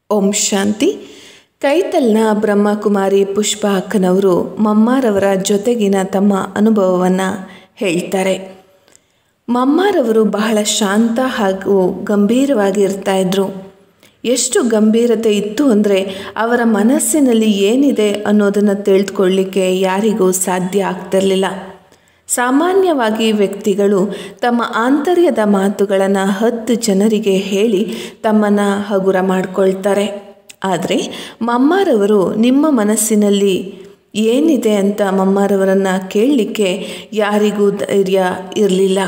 ಓಂ ಶಾಂತಿ. ಕೈತಲ್ನ ಬ್ರಹ್ಮಕುಮಾರಿ ಪುಷ್ಪ ಅಕ್ಕನವರು ಮಮ್ಮಾರವರ ಜೊತೆಗಿನ ತಮ್ಮ ಅನುಭವವನ್ನು ಹೇಳ್ತಾರೆ. ಮಮ್ಮಾರವರು ಬಹಳ ಶಾಂತ ಹಾಗೂ ಗಂಭೀರವಾಗಿ ಇರ್ತಾಯಿದ್ರು. ಎಷ್ಟು ಗಂಭೀರತೆ ಇತ್ತು ಅಂದರೆ ಅವರ ಮನಸ್ಸಿನಲ್ಲಿ ಏನಿದೆ ಅನ್ನೋದನ್ನು ತಿಳಿದುಕೊಳ್ಳಿಕ್ಕೆ ಯಾರಿಗೂ ಸಾಧ್ಯ ಆಗ್ತಿರಲಿಲ್ಲ. ಸಾಮಾನ್ಯವಾಗಿ ವ್ಯಕ್ತಿಗಳು ತಮ್ಮ ಆಂತರ್ಯದ ಮಾತುಗಳನ್ನು 10 ಜನರಿಗೆ ಹೇಳಿ ತಮ್ಮನ್ನು ಹಗುರ ಮಾಡಿಕೊಳ್ತಾರೆ. ಆದರೆ ಮಮ್ಮಾರವರು ನಿಮ್ಮ ಮನಸ್ಸಿನಲ್ಲಿ ಏನಿದೆ ಅಂತ ಮಮ್ಮಾರವರನ್ನು ಕೇಳಲಿಕ್ಕೆ ಯಾರಿಗೂ ಧೈರ್ಯ ಇರಲಿಲ್ಲ.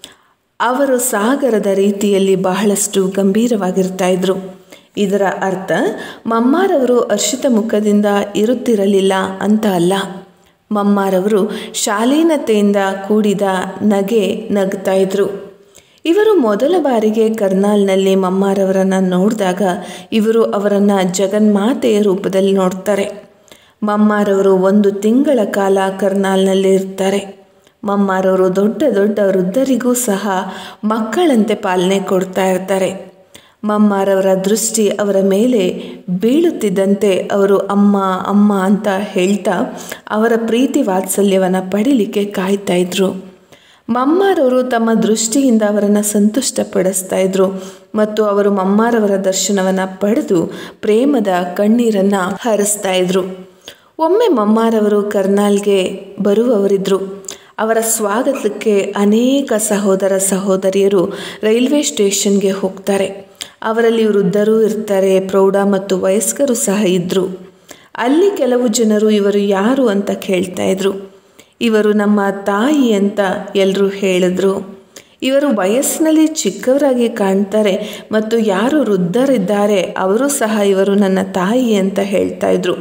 ಅವರು ಸಾಗರದ ರೀತಿಯಲ್ಲಿ ಬಹಳಷ್ಟು ಗಂಭೀರವಾಗಿರ್ತಾಯಿದ್ರು. ಇದರ ಅರ್ಥ ಮಮ್ಮಾರವರು ಹರ್ಷಿತ ಮುಖದಿಂದ ಇರುತ್ತಿರಲಿಲ್ಲ ಅಂತ ಅಲ್ಲ. ಮಮ್ಮಾರವರು ಶಾಲೀನತೆಯಿಂದ ಕೂಡಿದ ನಗೆ ನಗ್ತಾಯಿದ್ರು. ಇವರು ಮೊದಲ ಬಾರಿಗೆ ಕರ್ನಾಲ್ನಲ್ಲಿ ಮಮ್ಮಾರವರನ್ನು ನೋಡಿದಾಗ ಇವರು ಅವರನ್ನು ಜಗನ್ಮಾತೆಯ ರೂಪದಲ್ಲಿ ನೋಡ್ತಾರೆ. ಮಮ್ಮಾರವರು 1 ತಿಂಗಳ ಕಾಲ ಕರ್ನಾಲ್ನಲ್ಲಿ ಇರ್ತಾರೆ. ಮಮ್ಮಾರವರು ದೊಡ್ಡ ದೊಡ್ಡ ವೃದ್ಧರಿಗೂ ಸಹ ಮಕ್ಕಳಂತೆ ಪಾಲನೆ ಕೊಡ್ತಾ ಇರ್ತಾರೆ. ಮಮ್ಮಾರವರ ದೃಷ್ಟಿ ಅವರ ಮೇಲೆ ಬೀಳುತ್ತಿದ್ದಂತೆ ಅವರು ಅಮ್ಮ ಅಮ್ಮ ಅಂತ ಹೇಳ್ತಾ ಅವರ ಪ್ರೀತಿ ವಾತ್ಸಲ್ಯವನ್ನು ಪಡೀಲಿಕ್ಕೆ ಕಾಯ್ತಾಯಿದ್ರು. ಮಮ್ಮಾರವರು ತಮ್ಮ ದೃಷ್ಟಿಯಿಂದ ಅವರನ್ನು ಸಂತುಷ್ಟಪಡಿಸ್ತಾಯಿದ್ರು ಮತ್ತು ಅವರು ಮಮ್ಮಾರವರ ದರ್ಶನವನ್ನು ಪಡೆದು ಪ್ರೇಮದ ಕಣ್ಣೀರನ್ನು ಹರಿಸ್ತಾಯಿದ್ರು. ಒಮ್ಮೆ ಮಮ್ಮಾರವರು ಕರ್ನಾಲ್ಗೆ ಬರುವವರಿದ್ದರು. ಅವರ ಸ್ವಾಗತಕ್ಕೆ ಅನೇಕ ಸಹೋದರ ಸಹೋದರಿಯರು ರೈಲ್ವೆ ಸ್ಟೇಷನ್ಗೆ ಹೋಗ್ತಾರೆ. ಅವರಲ್ಲಿ ವೃದ್ಧರೂ ಇರ್ತಾರೆ, ಪ್ರೌಢ ಮತ್ತು ವಯಸ್ಕರು ಸಹ ಇದ್ದರು. ಅಲ್ಲಿ ಕೆಲವು ಜನರು ಇವರು ಯಾರು ಅಂತ ಕೇಳ್ತಾಯಿದ್ರು. ಇವರು ನಮ್ಮ ತಾಯಿ ಅಂತ ಎಲ್ಲರೂ ಹೇಳಿದ್ರು. ಇವರು ವಯಸ್ಸಿನಲ್ಲಿ ಚಿಕ್ಕವರಾಗಿ ಕಾಣ್ತಾರೆ ಮತ್ತು ಯಾರು ವೃದ್ಧರಿದ್ದಾರೆ ಅವರು ಸಹ ಇವರು ನನ್ನ ತಾಯಿ ಅಂತ ಹೇಳ್ತಾಯಿದ್ರು.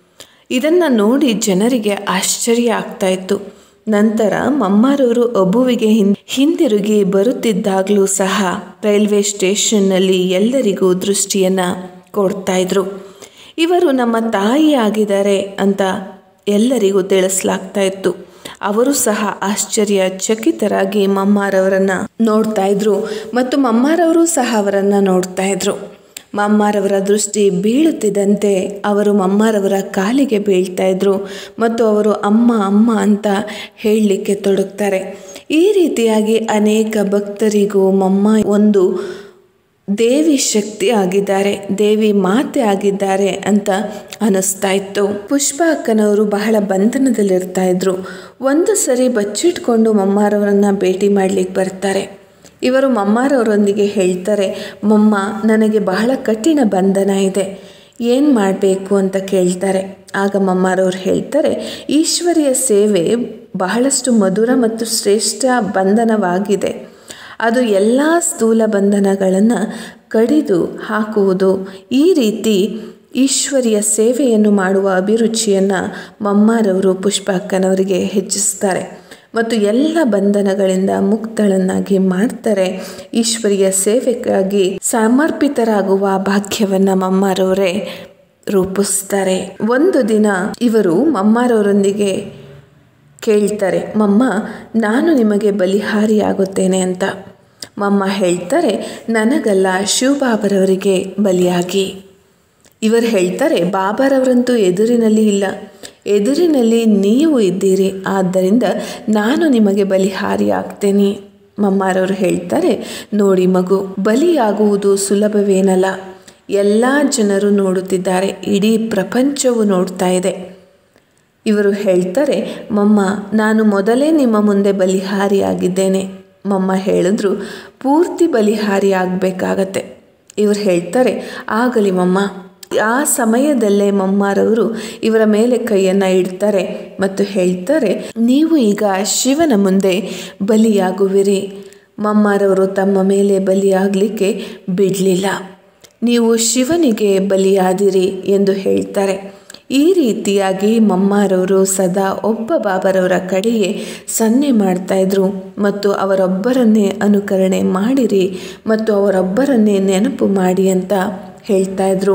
ಇದನ್ನು ನೋಡಿ ಜನರಿಗೆ ಆಶ್ಚರ್ಯ ಆಗ್ತಾಯಿತ್ತು. ನಂತರ ಮಮ್ಮಾರವರು ಅಬುವಿಗೆ ಹಿಂದಿರುಗಿ ಬರುತ್ತಿದ್ದಾಗಲೂ ಸಹ ರೈಲ್ವೆ ಸ್ಟೇಷನ್ನಲ್ಲಿ ಎಲ್ಲರಿಗೂ ದೃಷ್ಟಿಯನ್ನು ಕೊಡ್ತಾಯಿದ್ರು. ಇವರು ನಮ್ಮ ತಾಯಿ ಆಗಿದ್ದಾರೆ ಅಂತ ಎಲ್ಲರಿಗೂ ತಿಳಿಸ್ಲಾಗ್ತಾ ಇತ್ತು. ಅವರು ಸಹ ಆಶ್ಚರ್ಯಚಕಿತರಾಗಿ ಮಮ್ಮಾರವರನ್ನು ನೋಡ್ತಾಯಿದ್ರು ಮತ್ತು ಮಮ್ಮಾರವರು ಸಹ ಅವರನ್ನು ನೋಡ್ತಾಯಿದ್ರು. ಮಮ್ಮಾರವರ ದೃಷ್ಟಿ ಬೀಳುತ್ತಿದ್ದಂತೆ ಅವರು ಮಮ್ಮಾರವರ ಕಾಲಿಗೆ ಬೀಳ್ತಾಯಿದ್ರು ಮತ್ತು ಅವರು ಅಮ್ಮ ಅಮ್ಮ ಅಂತ ಹೇಳಲಿಕ್ಕೆ ತೊಡಗ್ತಾರೆ. ಈ ರೀತಿಯಾಗಿ ಅನೇಕ ಭಕ್ತರಿಗೂ ಮಮ್ಮ ಒಂದು ದೇವಿ ಶಕ್ತಿ ಆಗಿದ್ದಾರೆ, ದೇವಿ ಮಾತೆ ಆಗಿದ್ದಾರೆ ಅಂತ ಅನ್ನಿಸ್ತಾ ಇತ್ತು. ಪುಷ್ಪ ಅಕ್ಕನವರು ಬಹಳ ಬಂಧನದಲ್ಲಿರ್ತಾಯಿದ್ರು. ಒಂದು ಸರಿ ಬಚ್ಚಿಟ್ಕೊಂಡು ಮಮ್ಮಾರವರನ್ನು ಭೇಟಿ ಮಾಡಲಿಕ್ಕೆ ಬರ್ತಾರೆ. ಇವರು ಮಮ್ಮಾರವರೊಂದಿಗೆ ಹೇಳ್ತಾರೆ, ಮಮ್ಮ ನನಗೆ ಬಹಳ ಕಠಿಣ ಬಂಧನ ಇದೆ, ಏನು ಮಾಡಬೇಕು ಅಂತ ಕೇಳ್ತಾರೆ. ಆಗ ಮಮ್ಮಾರವರು ಹೇಳ್ತಾರೆ, ಈಶ್ವರಿಯ ಸೇವೆ ಬಹಳಷ್ಟು ಮಧುರ ಮತ್ತು ಶ್ರೇಷ್ಠ ಬಂಧನವಾಗಿದೆ. ಅದು ಎಲ್ಲ ಸ್ಥೂಲ ಬಂಧನಗಳನ್ನು ಕಡಿದು ಹಾಕುವುದು. ಈ ರೀತಿ ಈಶ್ವರಿಯ ಸೇವೆಯನ್ನು ಮಾಡುವ ಅಭಿರುಚಿಯನ್ನು ಮಮ್ಮಾರವರು ಪುಷ್ಪ ಅಕ್ಕನವರಿಗೆ ಹೆಚ್ಚಿಸ್ತಾರೆ ಮತ್ತು ಎಲ್ಲ ಬಂಧನಗಳಿಂದ ಮುಕ್ತಳನ್ನಾಗಿ ಮಾಡ್ತಾರೆ. ಈಶ್ವರಿಯ ಸೇವೆಗಾಗಿ ಸಮರ್ಪಿತರಾಗುವ ಭಾಗ್ಯವನ್ನು ಮಮ್ಮಾರವರೇ ರೂಪಿಸ್ತಾರೆ. ಒಂದು ದಿನ ಇವರು ಮಮ್ಮಾರವರೊಂದಿಗೆ ಕೇಳ್ತಾರೆ, ಮಮ್ಮ ನಾನು ನಿಮಗೆ ಬಲಿಹಾರಿಯಾಗುತ್ತೇನೆ ಅಂತ. ಮಮ್ಮ ಹೇಳ್ತಾರೆ, ನನಗಲ್ಲ, ಶಿವಬಾಬರವರಿಗೆ ಬಲಿಯಾಗಿ. ಇವರು ಹೇಳ್ತಾರೆ, ಬಾಬಾರವರಂತೂ ಎದುರಿನಲ್ಲಿ ಇಲ್ಲ, ಎದುರಿನಲ್ಲಿ ನೀವು ಇದ್ದೀರಿ, ಆದ್ದರಿಂದ ನಾನು ನಿಮಗೆ ಬಲಿಹಾರಿ ಆಗ್ತೇನೆ. ಮಮ್ಮಾರವರು ಹೇಳ್ತಾರೆ, ನೋಡಿ ಮಗು, ಬಲಿಯಾಗುವುದು ಸುಲಭವೇನಲ್ಲ. ಎಲ್ಲ ಜನರು ನೋಡುತ್ತಿದ್ದಾರೆ, ಇಡೀ ಪ್ರಪಂಚವು ನೋಡ್ತಾ ಇದೆ. ಇವರು ಹೇಳ್ತಾರೆ, ಮಮ್ಮ ನಾನು ಮೊದಲೇ ನಿಮ್ಮ ಮುಂದೆ ಬಲಿಹಾರಿ ಆಗಿದ್ದೇನೆ. ಮಮ್ಮ ಹೇಳಿದ್ರು, ಪೂರ್ತಿ ಬಲಿಹಾರಿ ಆಗಬೇಕಾಗತ್ತೆ. ಇವರು ಹೇಳ್ತಾರೆ, ಆಗಲಿ ಮಮ್ಮ. ಆ ಸಮಯದಲ್ಲೇ ಮಮ್ಮಾರವರು ಇವರ ಮೇಲೆ ಕೈಯನ್ನು ಇಡ್ತಾರೆ ಮತ್ತು ಹೇಳ್ತಾರೆ, ನೀವು ಈಗ ಶಿವನ ಮುಂದೆ ಬಲಿಯಾಗುವಿರಿ. ಮಮ್ಮಾರವರು ತಮ್ಮ ಮೇಲೆ ಬಲಿಯಾಗಲಿಕ್ಕೆ ಬಿಡಲಿಲ್ಲ. ನೀವು ಶಿವನಿಗೆ ಬಲಿಯಾದಿರಿ ಎಂದು ಹೇಳ್ತಾರೆ. ಈ ರೀತಿಯಾಗಿ ಮಮ್ಮಾರವರು ಸದಾ ಒಬ್ಬ ಬಾಬರವರ ಕಡೆಯೇ ಸನ್ನೆ ಮಾಡ್ತಾಯಿದ್ರು ಮತ್ತು ಅವರೊಬ್ಬರನ್ನೇ ಅನುಕರಣೆ ಮಾಡಿರಿ ಮತ್ತು ಅವರೊಬ್ಬರನ್ನೇ ನೆನಪು ಮಾಡಿ ಅಂತ ಹೇಳ್ತಾಯಿದ್ರು.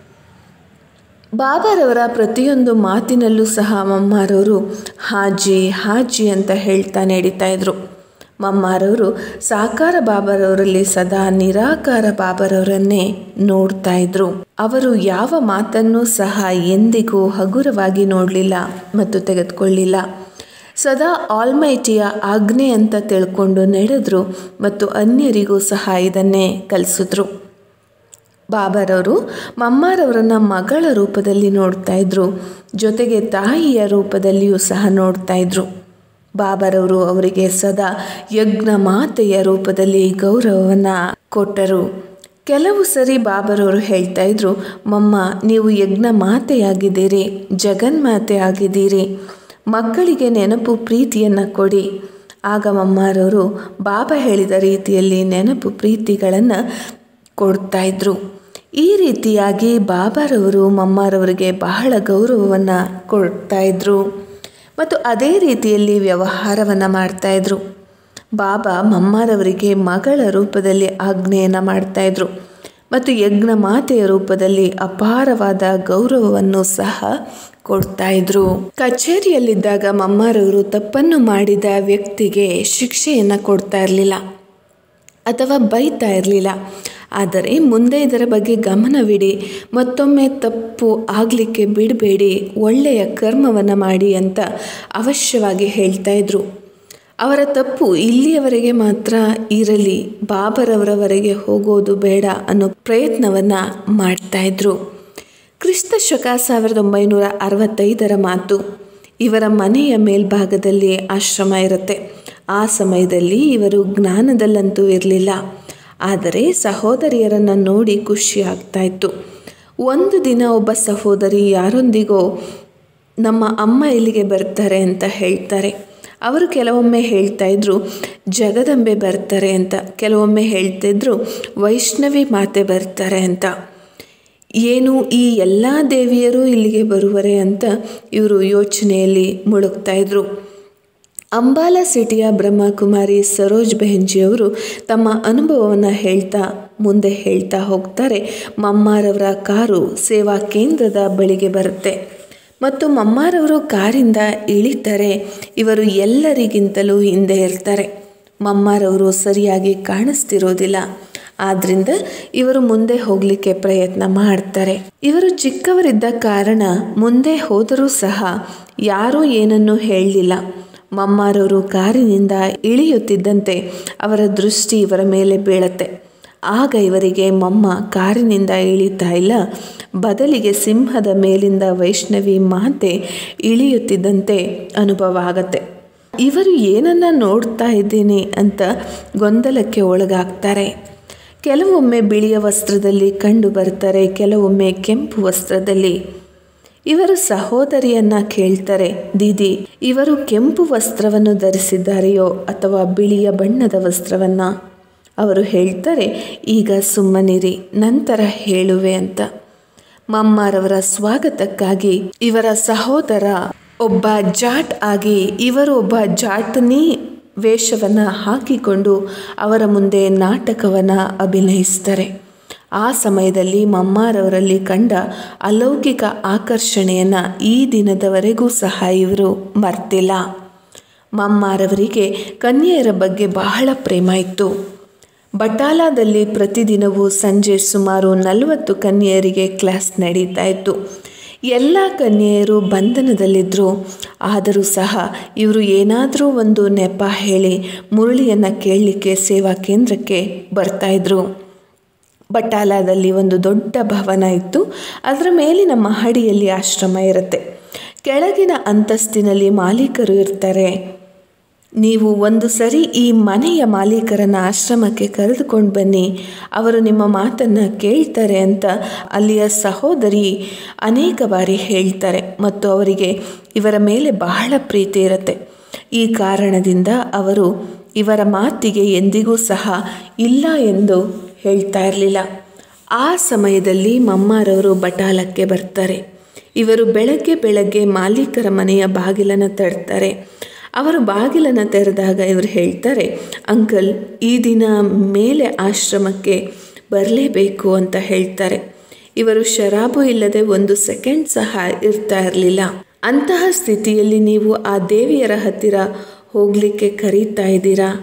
ಬಾಬಾರವರ ಪ್ರತಿಯೊಂದು ಮಾತಿನಲ್ಲೂ ಸಹ ಮಮ್ಮಾರವರು ಹಾಜಿ ಹಾಜಿ ಅಂತ ಹೇಳ್ತಾ ನಡೀತಾಯಿದ್ರು. ಮಮ್ಮಾರವರು ಸಾಕಾರ ಬಾಬಾರವರಲ್ಲಿ ಸದಾ ನಿರಾಕಾರ ಬಾಬಾರವರನ್ನೇ ನೋಡ್ತಾ ಇದ್ರು. ಅವರು ಯಾವ ಮಾತನ್ನೂ ಸಹ ಎಂದಿಗೂ ಹಗುರವಾಗಿ ನೋಡಲಿಲ್ಲ ಮತ್ತು ತೆಗೆದುಕೊಳ್ಳಿಲ್ಲ. ಸದಾ ಆಲ್ಮೈಟಿಯ ಆಜ್ಞೆ ಅಂತ ತಿಳ್ಕೊಂಡು ನಡೆದ್ರು ಮತ್ತು ಅನ್ಯರಿಗೂ ಸಹ ಇದನ್ನೇ ಕಲಿಸಿದ್ರು. ಬಾಬಾರವರು ಮಮ್ಮಾರವರನ್ನ ಮಗಳ ರೂಪದಲ್ಲಿ ನೋಡ್ತಾ ಇದ್ರು, ಜೊತೆಗೆ ತಾಯಿಯ ರೂಪದಲ್ಲಿಯೂ ಸಹ ನೋಡ್ತಾ ಇದ್ರು. ಬಾಬಾರವರು ಅವರಿಗೆ ಸದಾ ಯಜ್ಞ ಮಾತೆಯ ರೂಪದಲ್ಲಿ ಗೌರವವನ್ನು ಕೊಟ್ಟರು. ಕೆಲವು ಸರಿ ಬಾಬಾರವರು ಹೇಳ್ತಾ ಇದ್ರು, ಮಮ್ಮ ನೀವು ಯಜ್ಞ ಮಾತೆಯಾಗಿದ್ದೀರಿ, ಜಗನ್ಮಾತೆ ಆಗಿದ್ದೀರಿ, ಮಕ್ಕಳಿಗೆ ನೆನಪು ಪ್ರೀತಿಯನ್ನು ಕೊಡಿ. ಆಗ ಮಮ್ಮಾರವರು ಬಾಬಾ ಹೇಳಿದ ರೀತಿಯಲ್ಲಿ ನೆನಪು ಪ್ರೀತಿಗಳನ್ನು ಕೊಡ್ತಾ ಇದ್ರು. ಈ ರೀತಿಯಾಗಿ ಬಾಬಾರವರು ಮಮ್ಮಾರವರಿಗೆ ಬಹಳ ಗೌರವವನ್ನು ಕೊಡ್ತಾ ಇದ್ರು ಮತ್ತು ಅದೇ ರೀತಿಯಲ್ಲಿ ವ್ಯವಹಾರವನ್ನು ಮಾಡ್ತಾಯಿದ್ರು. ಬಾಬಾ ಮಮ್ಮಾರವರಿಗೆ ಮಗಳ ರೂಪದಲ್ಲಿ ಆಜ್ಞೆಯನ್ನು ಮಾಡ್ತಾಯಿದ್ರು ಮತ್ತು ಯಜ್ಞ ಮಾತೆಯ ರೂಪದಲ್ಲಿ ಅಪಾರವಾದ ಗೌರವವನ್ನು ಸಹ ಕೊಡ್ತಾ ಇದ್ರು. ಕಚೇರಿಯಲ್ಲಿದ್ದಾಗ ಮಮ್ಮಾರವರು ತಪ್ಪನ್ನು ಮಾಡಿದ ವ್ಯಕ್ತಿಗೆ ಶಿಕ್ಷೆಯನ್ನು ಕೊಡ್ತಾ ಇರಲಿಲ್ಲ ಅಥವಾ ಬೈತಾ ಇರಲಿಲ್ಲ. ಆದರೆ ಮುಂದೆ ಇದರ ಬಗ್ಗೆ ಗಮನವಿಡಿ, ಮತ್ತೊಮ್ಮೆ ತಪ್ಪು ಆಗಲಿಕ್ಕೆ ಬಿಡಬೇಡಿ, ಒಳ್ಳೆಯ ಕರ್ಮವನ್ನು ಮಾಡಿ ಅಂತ ಅವಶ್ಯವಾಗಿ ಹೇಳ್ತಾ ಇದ್ರು. ಅವರ ತಪ್ಪು ಇಲ್ಲಿಯವರೆಗೆ ಮಾತ್ರ ಇರಲಿ, ಬಾಬಾರವರವರೆಗೆ ಹೋಗೋದು ಬೇಡ ಅನ್ನೋ ಪ್ರಯತ್ನವನ್ನು ಮಾಡ್ತಾಯಿದ್ರು. ಕ್ರಿಸ್ತ ಶಕ 1965 ಮಾತು. ಇವರ ಮನೆಯ ಮೇಲ್ಭಾಗದಲ್ಲಿ ಆಶ್ರಮ ಇರುತ್ತೆ. ಆ ಸಮಯದಲ್ಲಿ ಇವರು ಜ್ಞಾನದಲ್ಲಂತೂ ಇರಲಿಲ್ಲ, ಆದರೆ ಸಹೋದರಿಯರನ್ನು ನೋಡಿ ಖುಷಿ ಆಗ್ತಾ ಇತ್ತು. ಒಂದು ದಿನ ಒಬ್ಬ ಸಹೋದರಿ ಯಾರೊಂದಿಗೋ ನಮ್ಮ ಅಮ್ಮ ಇಲ್ಲಿಗೆ ಬರ್ತಾರೆ ಅಂತ ಹೇಳ್ತಾರೆ. ಅವರು ಕೆಲವೊಮ್ಮೆ ಹೇಳ್ತಾ ಇದ್ರು ಜಗದಂಬೆ ಬರ್ತಾರೆ ಅಂತ, ಕೆಲವೊಮ್ಮೆ ಹೇಳ್ತಿದ್ರು ವೈಷ್ಣವಿ ಮಾತೆ ಬರ್ತಾರೆ ಅಂತ. ಏನು ಈ ಎಲ್ಲ ದೇವಿಯರು ಇಲ್ಲಿಗೆ ಬರುವರೆ ಅಂತ ಇವರು ಯೋಚನೆಯಲ್ಲಿ ಮುಳುಗ್ತಾ ಇದ್ರು. ಅಂಬಾಲಾ ಸಿಟಿಯ ಬ್ರಹ್ಮಕುಮಾರಿ ಸರೋಜ್ ಬೆಹೆನ್ಜಿಯವರು ತಮ್ಮ ಅನುಭವವನ್ನು ಮುಂದೆ ಹೇಳ್ತಾ ಹೋಗ್ತಾರೆ. ಮಮ್ಮಾರವರ ಕಾರು ಸೇವಾ ಕೇಂದ್ರದ ಬಳಿಗೆ ಬರುತ್ತೆ ಮತ್ತು ಮಮ್ಮಾರವರು ಕಾರಿಂದ ಇಳಿತಾರೆ. ಇವರು ಎಲ್ಲರಿಗಿಂತಲೂ ಹಿಂದೆ ಇರ್ತಾರೆ. ಮಮ್ಮಾರವರು ಸರಿಯಾಗಿ ಕಾಣಿಸ್ತಿರೋದಿಲ್ಲ, ಆದ್ದರಿಂದ ಇವರು ಮುಂದೆ ಹೋಗಲಿಕ್ಕೆ ಪ್ರಯತ್ನ ಮಾಡ್ತಾರೆ. ಇವರು ಚಿಕ್ಕವರಿದ್ದ ಕಾರಣ ಮುಂದೆ ಹೋದರೂ ಸಹ ಯಾರೂ ಏನನ್ನೂ ಹೇಳಲಿಲ್ಲ. ಮಮ್ಮಾರವರು ಕಾರಿನಿಂದ ಇಳಿಯುತ್ತಿದ್ದಂತೆ ಅವರ ದೃಷ್ಟಿ ಇವರ ಮೇಲೆ ಬೀಳತ್ತೆ. ಆಗ ಇವರಿಗೆ ಮಮ್ಮ ಕಾರಿನಿಂದ ಇಳಿತಾ ಇಲ್ಲ, ಬದಲಿಗೆ ಸಿಂಹದ ಮೇಲಿಂದ ವೈಷ್ಣವಿ ಮಾತೆ ಇಳಿಯುತ್ತಿದ್ದಂತೆ ಅನುಭವ ಆಗತ್ತೆ. ಇವರು ಏನನ್ನ ನೋಡ್ತಾ ಇದ್ದೀನಿ ಅಂತ ಗೊಂದಲಕ್ಕೆ ಒಳಗಾಗ್ತಾರೆ. ಕೆಲವೊಮ್ಮೆ ಬಿಳಿಯ ವಸ್ತ್ರದಲ್ಲಿ ಕಂಡು ಬರ್ತಾರೆ, ಕೆಲವೊಮ್ಮೆ ಕೆಂಪು ವಸ್ತ್ರದಲ್ಲಿ. ಇವರು ಸಹೋದರಿಯನ್ನ ಕೇಳ್ತಾರೆ, ದೀದಿ ಇವರು ಕೆಂಪು ವಸ್ತ್ರವನ್ನು ಧರಿಸಿದ್ದಾರೆಯೋ ಅಥವಾ ಬಿಳಿಯ ಬಣ್ಣದ ವಸ್ತ್ರವನ್ನ? ಅವರು ಹೇಳ್ತಾರೆ, ಈಗ ಸುಮ್ಮನಿರಿ, ನಂತರ ಹೇಳುವೆ ಅಂತ. ಮಮ್ಮಾರವರ ಸ್ವಾಗತಕ್ಕಾಗಿ ಇವರ ಸಹೋದರ ಒಬ್ಬ ಜಾಟ್ ಆಗಿ ಇವರು ಒಬ್ಬ ಜಾಟ್ನಿ ವೇಷವನ್ನು ಹಾಕಿಕೊಂಡು ಅವರ ಮುಂದೆ ನಾಟಕವನ್ನು ಅಭಿನಯಿಸ್ತಾರೆ. ಆ ಸಮಯದಲ್ಲಿ ಮಮ್ಮಾರವರಲ್ಲಿ ಕಂಡ ಅಲೌಕಿಕ ಆಕರ್ಷಣೆಯನ್ನು ಈ ದಿನದವರೆಗೂ ಸಹ ಇವರು ಮರ್ತಿಲ್ಲ. ಮಮ್ಮಾರವರಿಗೆ ಕನ್ಯೆಯರ ಬಗ್ಗೆ ಬಹಳ ಪ್ರೇಮ ಇತ್ತು. ಬಟಾಲಾದಲ್ಲಿ ಪ್ರತಿದಿನವೂ ಸಂಜೆ ಸುಮಾರು 40 ಕನ್ಯೆಯರಿಗೆ ಕ್ಲಾಸ್ ನಡೀತಾ ಇತ್ತು. ಎಲ್ಲ ಕನ್ಯೆಯರು ಬಂಧನದಲ್ಲಿದ್ದರು. ಆದರೂ ಸಹ ಇವರು ಏನಾದರೂ ಒಂದು ನೆಪ ಹೇಳಿ ಮುರಳಿಯನ್ನು ಕೇಳಲಿಕ್ಕೆ ಸೇವಾ ಕೇಂದ್ರಕ್ಕೆ ಬರ್ತಾಯಿದ್ರು. ಬಟಾಲಾದಲ್ಲಿ ಒಂದು ದೊಡ್ಡ ಭವನ ಇತ್ತು. ಅದರ ಮೇಲಿನ ಮಹಡಿಯಲ್ಲಿ ಆಶ್ರಮ ಇರುತ್ತೆ. ಕೆಳಗಿನ ಅಂತಸ್ತಿನಲ್ಲಿ ಮಾಲೀಕರು ಇರ್ತಾರೆ. ನೀವು ಒಂದು ಸರಿ ಈ ಮನೆಯ ಮಾಲೀಕರನ್ನು ಆಶ್ರಮಕ್ಕೆ ಕರೆದುಕೊಂಡು ಬನ್ನಿ, ಅವರು ನಿಮ್ಮ ಮಾತನ್ನು ಕೇಳ್ತಾರೆ ಅಂತ ಅಲ್ಲಿಯ ಸಹೋದರಿ ಅನೇಕ ಬಾರಿ ಹೇಳ್ತಾರೆ ಮತ್ತು ಅವರಿಗೆ ಇವರ ಮೇಲೆ ಬಹಳ ಪ್ರೀತಿ ಇರುತ್ತೆ. ಈ ಕಾರಣದಿಂದ ಅವರು ಇವರ ಮಾತಿಗೆ ಎಂದಿಗೂ ಸಹ ಇಲ್ಲ ಎಂದು ಹೇಳ್ತಾ ಇರಲಿಲ್ಲ. ಆ ಸಮಯದಲ್ಲಿ ಮಮ್ಮಾರವರು ಬಟಾಲಕ್ಕೆ ಬರ್ತಾರೆ. ಇವರು ಬೆಳಗ್ಗೆ ಮಾಲೀಕರ ಮನೆಯ ಬಾಗಿಲನ್ನು ತಡ್ತಾರೆ. ಅವರು ಬಾಗಿಲನ್ನು ತೆರೆದಾಗ ಇವರು ಹೇಳ್ತಾರೆ, ಅಂಕಲ್ ಈ ದಿನ ಮೇಲೆ ಆಶ್ರಮಕ್ಕೆ ಬರಲೇಬೇಕು ಅಂತ ಹೇಳ್ತಾರೆ. ಇವರು ಶರಾಬು ಇಲ್ಲದೆ 1 ಸೆಕೆಂಡ್ ಸಹ ಇರ್ತಾ ಇರಲಿಲ್ಲ. ಅಂತಹ ಸ್ಥಿತಿಯಲ್ಲಿ ನೀವು ಆ ದೇವಿಯರ ಹತ್ತಿರ ಹೋಗಲಿಕ್ಕೆ ಕರೀತಾ ಇದ್ದೀರಾ?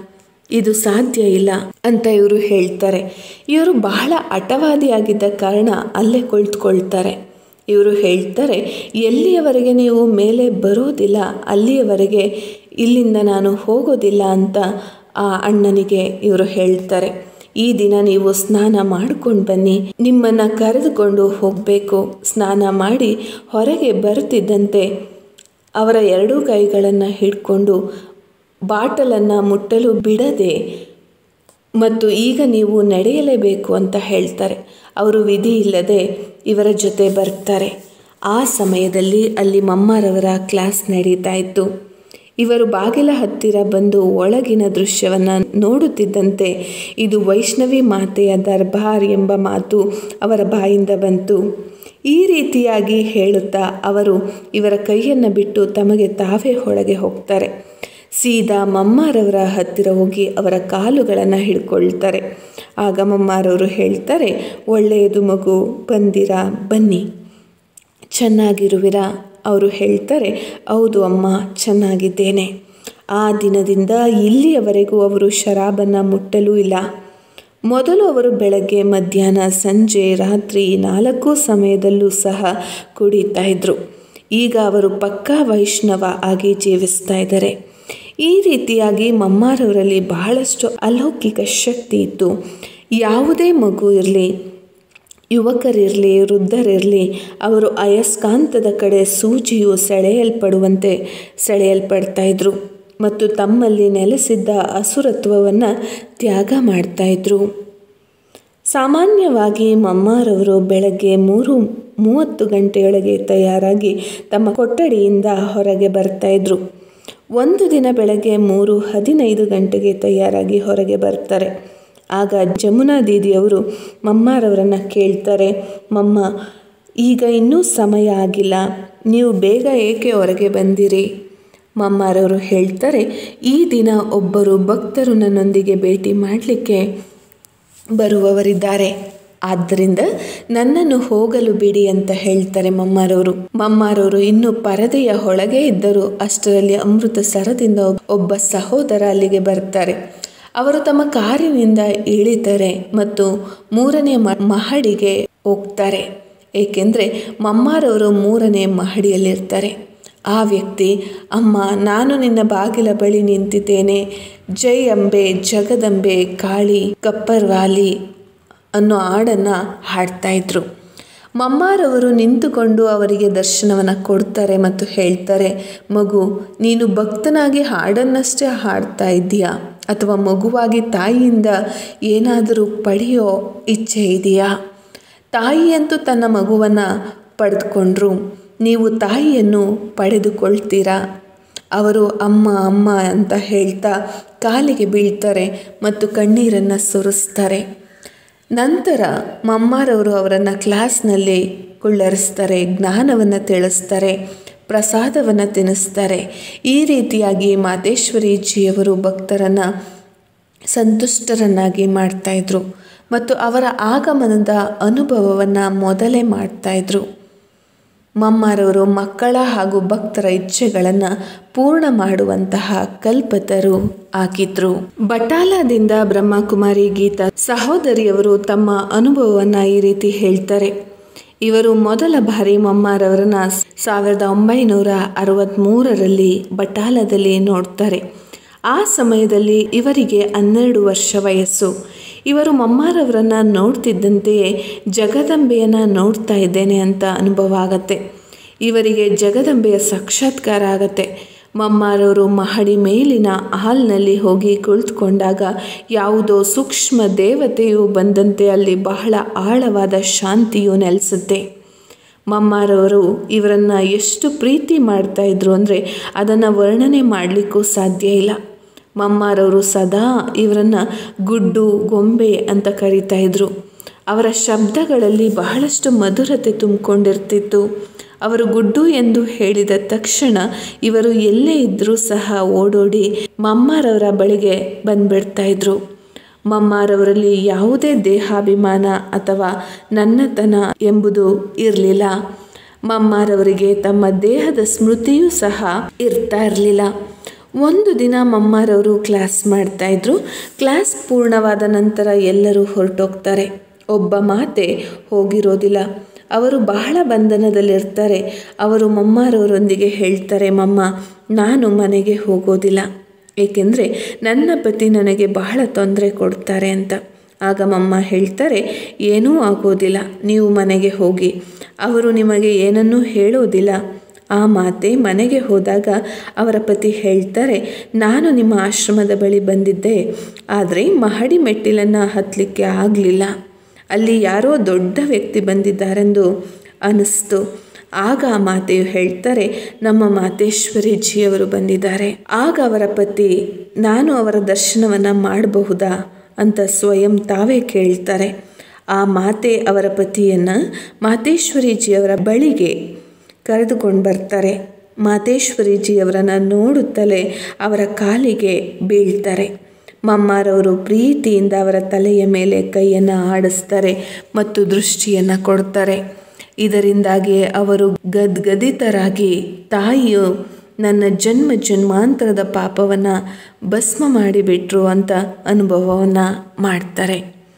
ಇದು ಸಾಧ್ಯ ಇಲ್ಲ ಅಂತ ಇವರು ಹೇಳ್ತಾರೆ. ಇವರು ಬಹಳ ಹಠವಾದಿಯಾಗಿದ್ದ ಕಾರಣ ಅಲ್ಲೇ ಕುಳಿತುಕೊಳ್ತಾರೆ. ಇವರು ಹೇಳ್ತಾರೆ, ಎಲ್ಲಿಯವರೆಗೆ ನೀವು ಮೇಲೆ ಬರೋದಿಲ್ಲ ಅಲ್ಲಿಯವರೆಗೆ ಇಲ್ಲಿಂದ ನಾನು ಹೋಗೋದಿಲ್ಲ ಅಂತ ಆ ಅಣ್ಣನಿಗೆ ಇವರು ಹೇಳ್ತಾರೆ. ಈ ದಿನ ನೀವು ಸ್ನಾನ ಮಾಡ್ಕೊಂಡು ಬನ್ನಿ, ನಿಮ್ಮನ್ನು ಕರೆದುಕೊಂಡು ಹೋಗಬೇಕು. ಸ್ನಾನ ಮಾಡಿ ಹೊರಗೆ ಬರುತ್ತಿದ್ದಂತೆ ಅವರ ಎರಡೂ ಕೈಗಳನ್ನು ಹಿಡ್ಕೊಂಡು ಬಾಟಲನ್ನು ಮುಟ್ಟಲು ಬಿಡದೆ ಮತ್ತು ಈಗ ನೀವು ನಡೆಯಲೇಬೇಕು ಅಂತ ಹೇಳ್ತಾರೆ. ಅವರು ವಿಧಿ ಇಲ್ಲದೆ ಇವರ ಜೊತೆ ಬರ್ತಾರೆ. ಆ ಸಮಯದಲ್ಲಿ ಅಲ್ಲಿ ಮಮ್ಮಾರವರ ಕ್ಲಾಸ್ ನಡೀತಾ ಇತ್ತು. ಇವರು ಬಾಗಿಲ ಹತ್ತಿರ ಬಂದು ಒಳಗಿನ ದೃಶ್ಯವನ್ನು ನೋಡುತ್ತಿದ್ದಂತೆ ಇದು ವೈಷ್ಣವಿ ಮಾತೆಯ ದರ್ಬಾರ್ ಎಂಬ ಮಾತು ಅವರ ಬಾಯಿಂದ ಬಂತು. ಈ ರೀತಿಯಾಗಿ ಹೇಳುತ್ತಾ ಅವರು ಇವರ ಕೈಯನ್ನು ಬಿಟ್ಟು ತಮಗೆ ತಾವೇ ಒಳಗೆ ಹೋಗ್ತಾರೆ. ಸೀದಾ ಮಮ್ಮಾರವರ ಹತ್ತಿರ ಹೋಗಿ ಅವರ ಕಾಲುಗಳನ್ನು ಹಿಡ್ಕೊಳ್ತಾರೆ. ಆಗ ಮಮ್ಮಾರವರು ಹೇಳ್ತಾರೆ, ಒಳ್ಳೆಯದು ಮಗು, ಬಂದಿರಾ, ಬನ್ನಿ, ಚೆನ್ನಾಗಿರುವಿರಾ? ಅವರು ಹೇಳ್ತಾರೆ, ಹೌದು ಅಮ್ಮ, ಚೆನ್ನಾಗಿದ್ದೇನೆ. ಆ ದಿನದಿಂದ ಇಲ್ಲಿಯವರೆಗೂ ಅವರು ಶರಾಬನ್ನು ಮುಟ್ಟಲೂ ಇಲ್ಲ. ಮೊದಲು ಅವರು ಬೆಳಗ್ಗೆ, ಮಧ್ಯಾಹ್ನ, ಸಂಜೆ, ರಾತ್ರಿ 4 ಸಮಯದಲ್ಲೂ ಸಹ ಕುಡಿತಾ ಇದ್ದರು. ಈಗ ಅವರು ಪಕ್ಕಾ ವೈಷ್ಣವ ಆಗಿ ಜೀವಿಸ್ತಾ ಇದ್ದಾರೆ. ಈ ರೀತಿಯಾಗಿ ಮಮ್ಮಾರವರಲ್ಲಿ ಬಹಳಷ್ಟು ಅಲೌಕಿಕ ಶಕ್ತಿ ಇತ್ತು. ಯಾವುದೇ ಮಗು ಇರಲಿ, ಯುವಕರಿರಲಿ, ವೃದ್ಧರಿರಲಿ, ಅವರು ಅಯಸ್ಕಾಂತದ ಕಡೆ ಸೂಜಿಯು ಸೆಳೆಯಲ್ಪಡುವಂತೆ ಸೆಳೆಯಲ್ಪಡ್ತಾ ಇದ್ರು ಮತ್ತು ತಮ್ಮಲ್ಲಿ ನೆಲೆಸಿದ್ದ ಅಸುರತ್ವವನ್ನು ತ್ಯಾಗ ಮಾಡ್ತಾಯಿದ್ರು. ಸಾಮಾನ್ಯವಾಗಿ ಮಮ್ಮಾರವರು ಬೆಳಗ್ಗೆ 3:30 ಗಂಟೆಯೊಳಗೆ ತಯಾರಾಗಿ ತಮ್ಮ ಕೊಠಡಿಯಿಂದ ಹೊರಗೆ ಬರ್ತಾಯಿದ್ರು. ಒಂದು ದಿನ ಬೆಳಗ್ಗೆ 3:15 ಗಂಟೆಗೆ ತಯಾರಾಗಿ ಹೊರಗೆ ಬರ್ತಾರೆ. ಆಗ ಜಮುನಾ ದೀದಿಯವರು ಮಮ್ಮಾರವರನ್ನು ಕೇಳ್ತಾರೆ, ಮಮ್ಮ, ಈಗ ಇನ್ನೂ ಸಮಯ ಆಗಿಲ್ಲ, ನೀವು ಬೇಗ ಏಕೆ ಹೊರಗೆ ಬಂದಿರಿ? ಮಮ್ಮಾರವರು ಹೇಳ್ತಾರೆ, ಈ ದಿನ ಒಬ್ಬರು ಭಕ್ತರು ನನ್ನೊಂದಿಗೆ ಭೇಟಿ ಮಾಡಲಿಕ್ಕೆ ಬರುವವರಿದ್ದಾರೆ, ಆದ್ದರಿಂದ ನನ್ನನ್ನು ಹೋಗಲು ಬಿಡಿ ಅಂತ ಹೇಳ್ತಾರೆ ಮಮ್ಮಾರವರು ಇನ್ನೂ ಪರದೆಯ ಒಳಗೆ ಇದ್ದರು. ಅಷ್ಟರಲ್ಲಿ ಅಮೃತಸರದಿಂದ ಒಬ್ಬ ಸಹೋದರ ಅಲ್ಲಿಗೆ ಬರ್ತಾರೆ. ಅವರು ತಮ್ಮ ಕಾರಿನಿಂದ ಇಳಿತಾರೆ ಮತ್ತು 3ನೇ ಮಹಡಿಗೆ ಹೋಗ್ತಾರೆ. ಏಕೆಂದರೆ ಮಮ್ಮಾರವರು 3ನೇ ಮಹಡಿಯಲ್ಲಿರ್ತಾರೆ. ಆ ವ್ಯಕ್ತಿ, ಅಮ್ಮ, ನಾನು ನಿನ್ನ ಬಾಗಿಲ ಬಳಿ ನಿಂತಿದ್ದೇನೆ, ಜೈ ಅಂಬೆ, ಜಗದಂಬೆ, ಕಾಳಿ, ಕಪ್ಪರ್ವಾಲಿ ಅನ್ನೋ ಹಾಡನ್ನು ಹಾಡ್ತಾ ಇದ್ರು. ಮಮ್ಮಾರವರು ನಿಂತುಕೊಂಡು ಅವರಿಗೆ ದರ್ಶನವನ್ನು ಕೊಡ್ತಾರೆ ಮತ್ತು ಹೇಳ್ತಾರೆ, ಮಗು, ನೀನು ಭಕ್ತನಾಗಿ ಹಾಡನ್ನಷ್ಟೇ ಹಾಡ್ತಾ ಇದ್ದೀಯಾ ಅಥವಾ ಮಗುವಾಗಿ ತಾಯಿಯಿಂದ ಏನಾದರೂ ಪಡೆಯೋ ಇಚ್ಛೆ ಇದೆಯಾ? ತಾಯಿಯಂತೂ ತನ್ನ ಮಗುವನ್ನು ಪಡೆದುಕೊಂಡ್ರು, ನೀವು ತಾಯಿಯನ್ನು ಪಡೆದುಕೊಳ್ತೀರಾ? ಅವರು ಅಮ್ಮ ಅಮ್ಮ ಅಂತ ಹೇಳ್ತಾ ಕಾಲಿಗೆ ಬೀಳ್ತಾರೆ ಮತ್ತು ಕಣ್ಣೀರನ್ನು ಸುರಿಸ್ತಾರೆ. ನಂತರ ಮಮ್ಮಾರವರು ಅವರನ್ನು ಕ್ಲಾಸ್ನಲ್ಲಿ ಕುಳ್ಳರಿಸ್ತಾರೆ, ಜ್ಞಾನವನ್ನು ತಿಳಿಸ್ತಾರೆ, ಪ್ರಸಾದವನ್ನು ತಿನ್ನಿಸ್ತಾರೆ. ಈ ರೀತಿಯಾಗಿ ಮಾತೇಶ್ವರಿಜಿಯವರು ಭಕ್ತರನ್ನು ಸಂತುಷ್ಟರನ್ನಾಗಿ ಮಾಡ್ತಾಯಿದ್ರು ಮತ್ತು ಅವರ ಆಗಮನದ ಅನುಭವವನ್ನು ಮೊದಲೇ ಮಾಡ್ತಾಯಿದ್ರು. ಮಮ್ಮಾರವರು ಮಕ್ಕಳ ಹಾಗೂ ಭಕ್ತರ ಇಚ್ಛೆಗಳನ್ನು ಪೂರ್ಣ ಮಾಡುವಂತಹ ಕಲ್ಪತರು ಆಗಿದ್ರು. ಬಟಾಲಾದಿಂದ ಬ್ರಹ್ಮಕುಮಾರಿ ಗೀತಾ ಸಹೋದರಿಯವರು ತಮ್ಮ ಅನುಭವವನ್ನು ಈ ರೀತಿ ಹೇಳ್ತಾರೆ. ಇವರು ಮೊದಲ ಬಾರಿ ಮಮ್ಮಾರವರನ್ನ 1963ರಲ್ಲಿ ಬಟಾಲದಲ್ಲಿ ನೋಡ್ತಾರೆ. ಆ ಸಮಯದಲ್ಲಿ ಇವರಿಗೆ 12 ವರ್ಷ ವಯಸ್ಸು. ಇವರು ಮಮ್ಮಾರವರನ್ನು ನೋಡ್ತಿದ್ದಂತೆಯೇ ಜಗದಂಬೆಯನ್ನು ನೋಡ್ತಾ ಇದ್ದೇನೆ ಅಂತ ಅನುಭವ ಆಗತ್ತೆ. ಇವರಿಗೆ ಜಗದಂಬೆಯ ಸಾಕ್ಷಾತ್ಕಾರ ಆಗತ್ತೆ. ಮಮ್ಮಾರವರು ಮಹಡಿ ಮೇಲಿನ ಹಾಲ್ನಲ್ಲಿ ಹೋಗಿ ಕುಳಿತುಕೊಂಡಾಗ ಯಾವುದೋ ಸೂಕ್ಷ್ಮ ದೇವತೆಯು ಬಂದಂತೆ ಅಲ್ಲಿ ಬಹಳ ಆಳವಾದ ಶಾಂತಿಯು ನೆಲೆಸುತ್ತೆ. ಮಮ್ಮಾರವರು ಇವರನ್ನು ಎಷ್ಟು ಪ್ರೀತಿ ಮಾಡ್ತಾಯಿದ್ರು ಅಂದರೆ ಅದನ್ನು ವರ್ಣನೆ ಮಾಡಲಿಕ್ಕೂ ಸಾಧ್ಯ ಇಲ್ಲ. ಮಮ್ಮಾರವರು ಸದಾ ಇವರನ್ನು ಗುಡ್ಡು, ಗೊಂಬೆ ಅಂತ ಕರೀತಾ ಇದ್ರು. ಅವರ ಶಬ್ದಗಳಲ್ಲಿ ಬಹಳಷ್ಟು ಮಧುರತೆ ತುಂಬಿಕೊಂಡಿರ್ತಿತ್ತು. ಅವರು ಗುಡ್ಡು ಎಂದು ಹೇಳಿದ ತಕ್ಷಣ ಇವರು ಎಲ್ಲೇ ಇದ್ದರೂ ಸಹ ಓಡೋಡಿ ಮಮ್ಮಾರವರ ಬಳಿಗೆ ಬಂದ್ಬಿಡ್ತಾ ಇದ್ರು. ಮಮ್ಮಾರವರಲ್ಲಿ ಯಾವುದೇ ದೇಹಾಭಿಮಾನ ಅಥವಾ ನನ್ನತನ ಎಂಬುದು ಇರಲಿಲ್ಲ. ಮಮ್ಮಾರವರಿಗೆ ತಮ್ಮ ದೇಹದ ಸ್ಮೃತಿಯೂ ಸಹ ಇರ್ತಾ ಇರಲಿಲ್ಲ. ಒಂದು ದಿನ ಮಮ್ಮಾರವರು ಕ್ಲಾಸ್ ಮಾಡ್ತಾಯಿದ್ರು. ಕ್ಲಾಸ್ ಪೂರ್ಣವಾದ ನಂತರ ಎಲ್ಲರೂ ಹೊರಟೋಗ್ತಾರೆ. ಒಬ್ಬ ಮಾತೆ ಹೋಗಿರೋದಿಲ್ಲ. ಅವರು ಬಹಳ ಬಂಧನದಲ್ಲಿರ್ತಾರೆ. ಅವರು ಮಮ್ಮಾರವರೊಂದಿಗೆ ಹೇಳ್ತಾರೆ, ಮಮ್ಮ, ನಾನು ಮನೆಗೆ ಹೋಗೋದಿಲ್ಲ, ಏಕೆಂದರೆ ನನ್ನ ಪತಿ ನನಗೆ ಬಹಳ ತೊಂದರೆ ಕೊಡ್ತಾರೆ ಅಂತ. ಆಗ ಮಮ್ಮ ಹೇಳ್ತಾರೆ, ಏನೂ ಆಗೋದಿಲ್ಲ, ನೀವು ಮನೆಗೆ ಹೋಗಿ, ಅವರು ನಿಮಗೆ ಏನನ್ನೂ ಹೇಳೋದಿಲ್ಲ. ಆ ಮಾತೆ ಮನೆಗೆ ಹೋದಾಗ ಅವರ ಪತಿ ಹೇಳ್ತಾರೆ, ನಾನು ನಿಮ್ಮ ಆಶ್ರಮದ ಬಳಿ ಬಂದಿದ್ದೆ, ಆದರೆ ಮಹಡಿ ಮೆಟ್ಟಿಲನ್ನು ಹತ್ತಲಿಕ್ಕೆ ಆಗಲಿಲ್ಲ. ಅಲ್ಲಿ ಯಾರೋ ದೊಡ್ಡ ವ್ಯಕ್ತಿ ಬಂದಿದ್ದಾರೆಂದು ಅನ್ನಿಸ್ತು. ಆಗ ಆ ಮಾತೆಯು ಹೇಳ್ತಾರೆ, ನಮ್ಮ ಮಾತೇಶ್ವರಿಜಿಯವರು ಬಂದಿದ್ದಾರೆ. ಆಗ ಅವರ ಪತಿ, ನಾನು ಅವರ ದರ್ಶನವನ್ನು ಮಾಡಬಹುದಾ ಅಂತ ಸ್ವಯಂ ತಾವೇ ಕೇಳ್ತಾರೆ. ಆ ಮಾತೆ ಅವರ ಪತಿಯನ್ನು ಮಾತೇಶ್ವರಿಜಿಯವರ ಬಳಿಗೆ ಕರೆದುಕೊಂಡು ಬರ್ತಾರೆ. ಮಾತೇಶ್ವರಿಜಿಯವರನ್ನು ನೋಡುತ್ತಲೇ ಅವರ ಕಾಲಿಗೆ ಬೀಳ್ತಾರೆ. ಮಮ್ಮಾರವರು ಪ್ರೀತಿಯಿಂದ ಅವರ ತಲೆಯ ಮೇಲೆ ಕೈಯನ್ನು ಆಡಿಸ್ತಾರೆ ಮತ್ತು ದೃಷ್ಟಿಯನ್ನು ಕೊಡ್ತಾರೆ. ಇದರಿಂದಾಗಿ ಅವರು ಗದ್ಗದಿತರಾಗಿ, ತಾಯಿಯು ನನ್ನ ಜನ್ಮ ಜನ್ಮಾಂತರದ ಪಾಪವನ್ನು ಭಸ್ಮ ಮಾಡಿಬಿಟ್ರು ಅಂತ ಅನುಭವವನ್ನು ಮಾಡ್ತಾರೆ.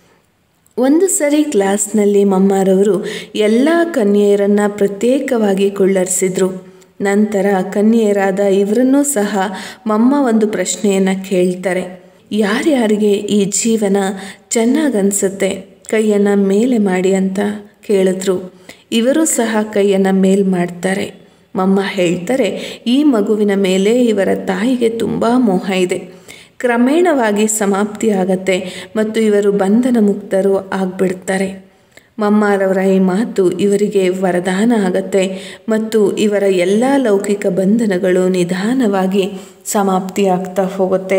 ಒಂದು ಸರಿ ಕ್ಲಾಸ್ನಲ್ಲಿ ಮಮ್ಮಾರವರು ಎಲ್ಲ ಕನ್ಯೆಯರನ್ನು ಪ್ರತ್ಯೇಕವಾಗಿ ಕುಳ್ಳರಿಸಿದ್ರು. ನಂತರ ಕನ್ಯೆಯರಾದ ಇವರನ್ನೂ ಸಹ ಮಮ್ಮ ಒಂದು ಪ್ರಶ್ನೆಯನ್ನು ಕೇಳ್ತಾರೆ, ಯಾರ್ಯಾರಿಗೆ ಈ ಜೀವನ ಚೆನ್ನಾಗನ್ಸುತ್ತೆ ಕೈಯನ್ನು ಮೇಲೆ ಮಾಡಿ ಅಂತ ಕೇಳಿದ್ರು. ಇವರು ಸಹ ಕೈಯನ್ನು ಮೇಲ್ ಮಾಡ್ತಾರೆ. ಮಮ್ಮ ಹೇಳ್ತಾರೆ, ಈ ಮಗುವಿನ ಮೇಲೆ ಇವರ ತಾಯಿಗೆ ತುಂಬ ಮೋಹ ಇದೆ, ಕ್ರಮೇಣವಾಗಿ ಸಮಾಪ್ತಿ ಆಗತ್ತೆ ಮತ್ತು ಇವರು ಬಂಧನ ಮುಕ್ತರು ಆಗಿಬಿಡ್ತಾರೆ. ಮಮ್ಮಾರವರ ಈ ಮಾತು ಇವರಿಗೆ ವರದಾನ ಆಗತ್ತೆ ಮತ್ತು ಇವರ ಎಲ್ಲ ಲೌಕಿಕ ಬಂಧನಗಳು ನಿಧಾನವಾಗಿ ಸಮಾಪ್ತಿ ಆಗ್ತಾ ಹೋಗುತ್ತೆ.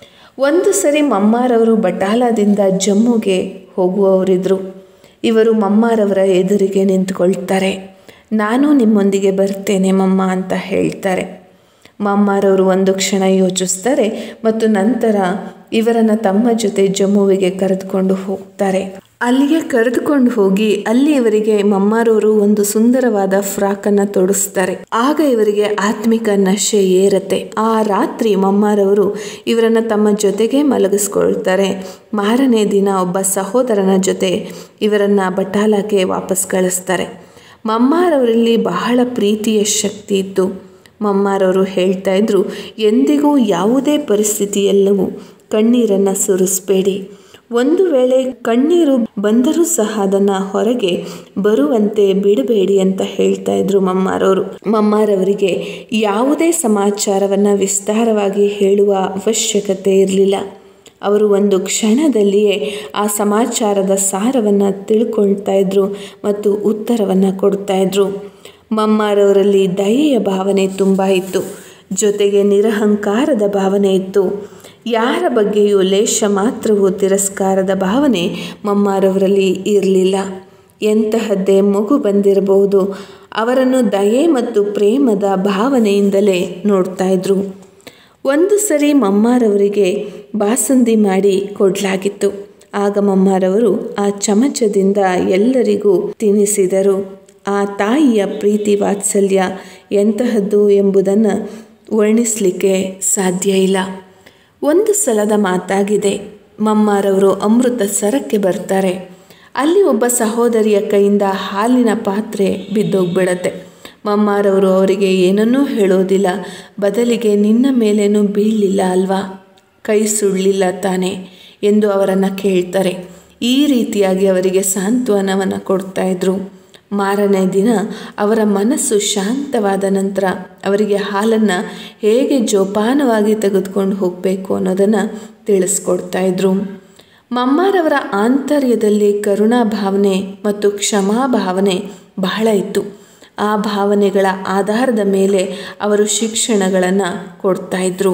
ಒಂದು ಸರಿ ಮಮ್ಮಾರವರು ಬಟಾಲಾದಿಂದ ಜಮ್ಮುಗೆ ಹೋಗುವವರಿದ್ದರು. ಇವರು ಮಮ್ಮಾರವರ ಎದುರಿಗೆ ನಿಂತ್ಕೊಳ್ತಾರೆ. ನಾನು ನಿಮ್ಮೊಂದಿಗೆ ಬರ್ತೇನೆ ಮಮ್ಮ ಅಂತ ಹೇಳ್ತಾರೆ. ಮಮ್ಮಾರವರು ಒಂದು ಕ್ಷಣ ಯೋಚಿಸ್ತಾರೆ ಮತ್ತು ನಂತರ ಇವರನ್ನು ತಮ್ಮ ಜೊತೆ ಜಮ್ಮುವಿಗೆ ಕರೆದುಕೊಂಡು ಹೋಗ್ತಾರೆ. ಅಲ್ಲಿಗೆ ಕರೆದುಕೊಂಡು ಹೋಗಿ ಅಲ್ಲಿ ಇವರಿಗೆ ಮಮ್ಮಾರವರು ಒಂದು ಸುಂದರವಾದ ಫ್ರಾಕನ್ನು ತೊಡಿಸ್ತಾರೆ. ಆಗ ಇವರಿಗೆ ಆತ್ಮಿಕ ನಶೆ ಏರತ್ತೆ. ಆ ರಾತ್ರಿ ಮಮ್ಮಾರವರು ಇವರನ್ನು ತಮ್ಮ ಜೊತೆಗೆ ಮಲಗಿಸ್ಕೊಳ್ತಾರೆ. ಮಾರನೇ ದಿನ ಒಬ್ಬ ಸಹೋದರನ ಜೊತೆ ಇವರನ್ನು ಬಟಾಲಕ್ಕೆ ವಾಪಸ್ ಕಳಿಸ್ತಾರೆ. ಮಮ್ಮಾರವರಲ್ಲಿ ಬಹಳ ಪ್ರೀತಿಯ ಶಕ್ತಿ ಇತ್ತು. ಮಮ್ಮಾರವರು ಹೇಳ್ತಾ ಇದ್ರು, ಎಂದಿಗೂ ಯಾವುದೇ ಪರಿಸ್ಥಿತಿಯಲ್ಲೂ ಕಣ್ಣೀರನ್ನು ಸುರಿಸಬೇಡಿ. ಒಂದು ವೇಳೆ ಕಣ್ಣೀರು ಬಂದರೂ ಸಹ ಅದನ್ನು ಹೊರಗೆ ಬರುವಂತೆ ಬಿಡಬೇಡಿ ಅಂತ ಹೇಳ್ತಾ ಇದ್ರು ಮಮ್ಮಾರವರು. ಮಮ್ಮಾರವರಿಗೆ ಯಾವುದೇ ಸಮಾಚಾರವನ್ನು ವಿಸ್ತಾರವಾಗಿ ಹೇಳುವ ಅವಶ್ಯಕತೆ ಇರಲಿಲ್ಲ. ಅವರು ಒಂದು ಕ್ಷಣದಲ್ಲಿಯೇ ಆ ಸಮಾಚಾರದ ಸಾರವನ್ನು ತಿಳ್ಕೊಳ್ತಾ ಇದ್ರು ಮತ್ತು ಉತ್ತರವನ್ನು ಕೊಡ್ತಾ ಇದ್ರು. ಮಮ್ಮಾರವರಲ್ಲಿ ದಯೆಯ ಭಾವನೆ ತುಂಬ ಇತ್ತು, ಜೊತೆಗೆ ನಿರಹಂಕಾರದ ಭಾವನೆ ಇತ್ತು. ಯಾರ ಬಗ್ಗೆಯೂ ಲೇಷ ಮಾತ್ರವೂ ತಿರಸ್ಕಾರದ ಭಾವನೆ ಮಮ್ಮಾರವರಲ್ಲಿ ಇರಲಿಲ್ಲ. ಎಂತಹದ್ದೇ ಮಗು ಬಂದಿರಬಹುದು, ಅವರನ್ನು ದಯೆ ಮತ್ತು ಪ್ರೇಮದ ಭಾವನೆಯಿಂದಲೇ ನೋಡ್ತಾ ಇದ್ರು. ಒಂದು ಸರಿ ಮಮ್ಮಾರವರಿಗೆ ಬಾಸುಂದಿ ಮಾಡಿ ಕೊಡಲಾಗಿತ್ತು. ಆಗ ಮಮ್ಮಾರವರು ಆ ಚಮಚದಿಂದ ಎಲ್ಲರಿಗೂ ತಿನ್ನಿಸಿದರು. ಆ ತಾಯಿಯ ಪ್ರೀತಿ ವಾತ್ಸಲ್ಯ ಎಂತಹದ್ದು ಎಂಬುದನ್ನು ವರ್ಣಿಸಲಿಕ್ಕೆ ಸಾಧ್ಯ ಇಲ್ಲ. ಒಂದು ಸಲದ ಮಾತಾಗಿದೆ. ಮಮ್ಮಾರವರು ಅಮೃತಸರಕ್ಕೆ ಬರ್ತಾರೆ. ಅಲ್ಲಿ ಒಬ್ಬ ಸಹೋದರಿಯ ಕೈಯಿಂದ ಹಾಲಿನ ಪಾತ್ರೆ ಬಿದ್ದೋಗ್ಬಿಡತ್ತೆ. ಮಮ್ಮಾರವರು ಅವರಿಗೆ ಏನನ್ನೂ ಹೇಳೋದಿಲ್ಲ. ಬದಲಿಗೆ ನಿನ್ನ ಮೇಲೇನೂ ಬೀಳಲಿಲ್ಲ ಅಲ್ವಾ, ಕೈ ಸುಡಲಿಲ್ಲ ತಾನೆ ಎಂದು ಅವರನ್ನು ಕೇಳ್ತಾರೆ. ಈ ರೀತಿಯಾಗಿ ಅವರಿಗೆ ಸಾಂತ್ವನವನ್ನು ಕೊಡ್ತಾಯಿದ್ರು. ಮಾರನೇ ದಿನ ಅವರ ಮನಸ್ಸು ಶಾಂತವಾದ ನಂತರ ಅವರಿಗೆ ಹಾಲನ್ನು ಹೇಗೆ ಜೋಪಾನವಾಗಿ ತೆಗೆದುಕೊಂಡು ಹೋಗಬೇಕು ಅನ್ನೋದನ್ನು ತಿಳಿಸ್ಕೊಡ್ತಾ ಇದ್ರು. ಮಮ್ಮಾರವರ ಆಂತರ್ಯದಲ್ಲಿ ಕರುಣಾ ಭಾವನೆ ಮತ್ತು ಕ್ಷಮಾ ಭಾವನೆ ಬಹಳ ಇತ್ತು. ಆ ಭಾವನೆಗಳ ಆಧಾರದ ಮೇಲೆ ಅವರು ಶಿಕ್ಷಣಗಳನ್ನು ಕೊಡ್ತಾ ಇದ್ರು.